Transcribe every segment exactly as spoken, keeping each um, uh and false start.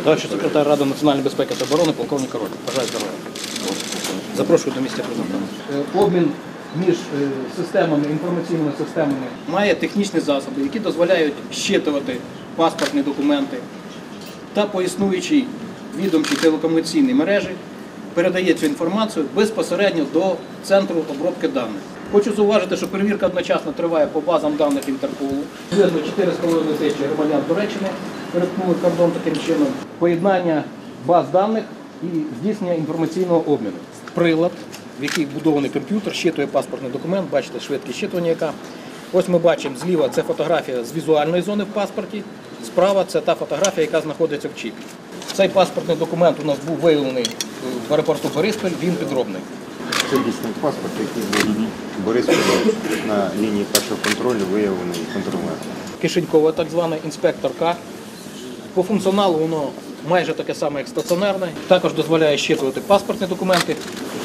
Товариш секретар Ради національної безпеки та оборони, полковник Король. Бажаю здоров'я. Запрошую до місця презентації. Обмін між системами, інформаційними системами має технічні засоби, які дозволяють щитувати паспортні документи та по існуючій відомчій телекомунікаційній мережі передає цю інформацію безпосередньо до центру обробки даних. Хочу зауважити, що перевірка одночасно триває по базам даних Інтерполу. Видно, чотири з половиною тисячі громадян Туреччини перетнули кордон таким чином. Поєднання баз даних і здійснення інформаційного обміну. Прилад, в який вбудований комп'ютер, щитує паспортний документ, бачите, швидкість щитування яка. Ось ми бачимо зліва це фотографія з візуальної зони в паспорті, справа це та фотографія, яка знаходиться в чіпі. Цей паспортний документ у нас був виявлений в аеропорту Бориспіль, він підробний. Це дійсно паспорт, який був в Бориспілі на лінії першого контролю виявлений контролер. Кишенькове, так зване, інспектор К. По функціоналу воно майже таке саме, як стаціонарне. Також дозволяє щитувати паспортні документи.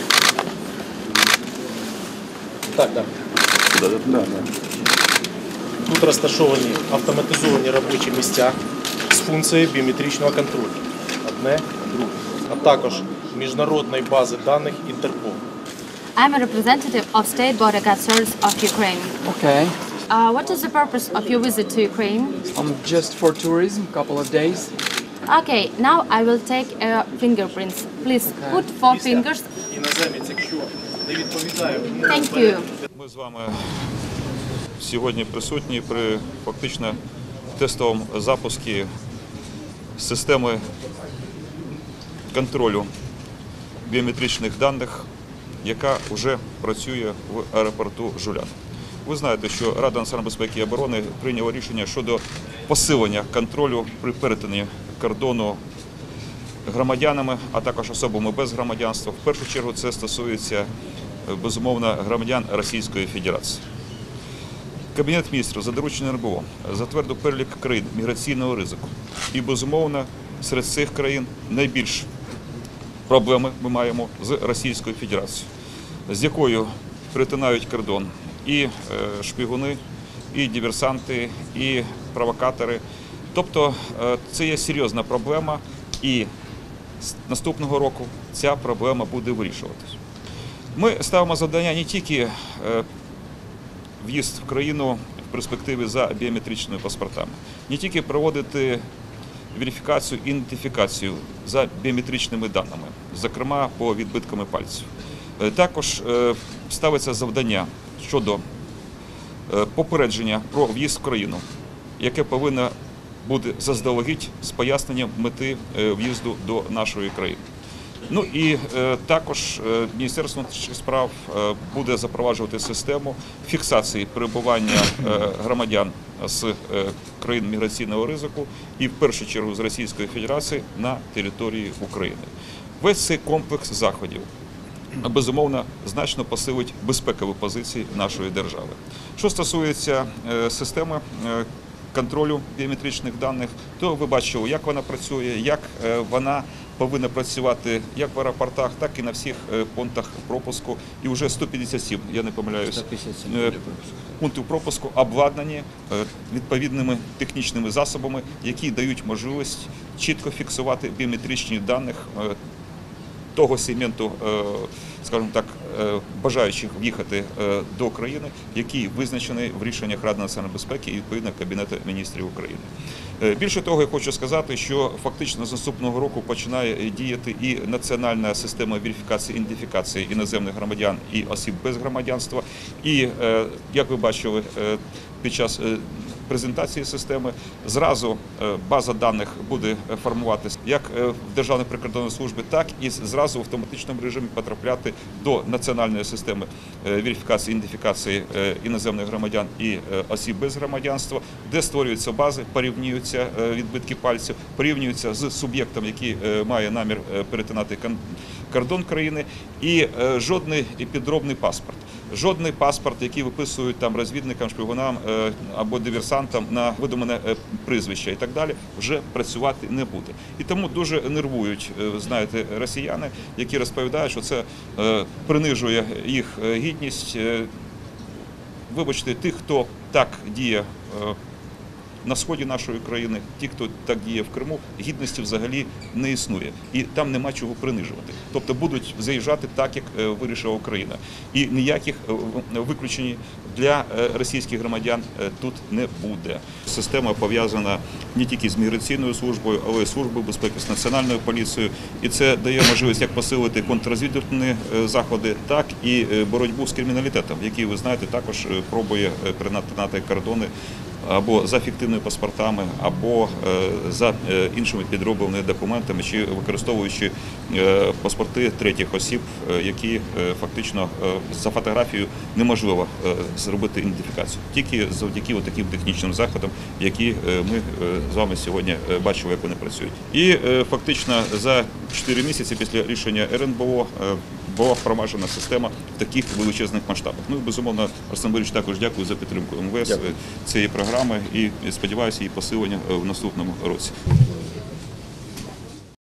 Так, так. Да, да, да. Тут розташовані автоматизовані робочі місця з функцією біометричного контролю. Одне, друге. А також міжнародної бази даних Інтерпол. I'm a representative of State Border Guard Service of Ukraine. Okay. Uh, what is the purpose of your visit to Ukraine? Um, just for tourism, couple of days. Okay, now I will take uh, fingerprints. Please put four fingers. Іноземець, якщо не відповідає, Thank you. Ми з вами сьогодні присутні при фактично тестовому запуску системи контролю біометричних даних, яка вже працює в аеропорту Жулян. Ви знаєте, що Рада національної безпеки і оборони прийняла рішення щодо посилення контролю при перетині кордону громадянами, а також особами без громадянства. В першу чергу це стосується, безумовно, громадян Російської Федерації. Кабінет міністрів за дорученням РНБО затвердив перелік країн міграційного ризику. І, безумовно, серед цих країн найбільш проблеми ми маємо з Російською Федерацією, з якою перетинають кордон і шпигуни, і диверсанти, і провокатори. Тобто це є серйозна проблема, і з наступного року ця проблема буде вирішуватись. Ми ставимо завдання не тільки в'їзд в країну в перспективі за біометричними паспортами, не тільки проводити верифікацію, ідентифікацію за біометричними даними, зокрема по відбитками пальців. Також ставиться завдання щодо попередження про в'їзд в країну, яке повинно бути заздалегідь з поясненням мети в'їзду до нашої країни. Ну і е, також е, Міністерство внутрішніх справ е, буде запроваджувати систему фіксації перебування е, громадян з е, країн міграційного ризику і в першу чергу з Російської Федерації на території України. Весь цей комплекс заходів, безумовно, значно посилить безпекові позиції нашої держави. Що стосується е, системи е, контролю біометричних даних, то ви бачили, як вона працює, як е, вона повинна працювати як в аеропортах, так і на всіх пунктах пропуску. І вже сто п'ятдесят сім, я не помиляюсь, пунктів пропуску обладнані відповідними технічними засобами, які дають можливість чітко фіксувати біометричні дані того сегменту, скажімо так, бажаючих в'їхати до України, який визначений в рішеннях Ради національної безпеки і відповідно Кабінету міністрів України. Більше того, я хочу сказати, що фактично з наступного року починає діяти і національна система верифікації і ідентифікації іноземних громадян і осіб без громадянства. І, як ви бачили під час презентації системи, зразу база даних буде формуватися як в Державній прикордонній службі, так і зразу в автоматичному режимі потрапляти до національної системи верифікації і ідентифікації іноземних громадян і осіб без громадянства, де створюються бази, порівнюються відбитки пальців, порівнюються з суб'єктом, який має намір перетинати кордон країни, і жодний підробний паспорт. Жодний паспорт, який виписують там розвідникам, шпигунам або диверсантам на видумане прізвище і так далі, вже працювати не буде. І тому дуже нервують, знаєте, росіяни, які розповідають, що це принижує їх гідність. Вибачте, тих, хто так діє на сході нашої країни, ті, хто так діє в Криму, гідності взагалі не існує. І там нема чого принижувати. Тобто будуть заїжджати так, як е, вирішила Україна. І ніяких е, виключень для е, російських громадян е, тут не буде. Система пов'язана не тільки з міграційною службою, але й службою безпеки, з національною поліцією. І це дає можливість як посилити контррозвідувальні е, заходи, так і е, боротьбу з криміналітетом, який, ви знаєте, також е, пробує е, перетинати кордони або за фіктивними паспортами, або за іншими підробленими документами, чи використовуючи паспорти третіх осіб, які фактично за фотографією неможливо зробити ідентифікацію. Тільки завдяки таким технічним заходам, які ми з вами сьогодні бачили, як вони працюють. І фактично за чотири місяці після рішення ер ен бе о була впроваджена система в таких величезних масштабах. Ну і, безумовно, Арсен Борисович, також дякую за підтримку ем ве ес цієї програми і сподіваюся її посилення в наступному році.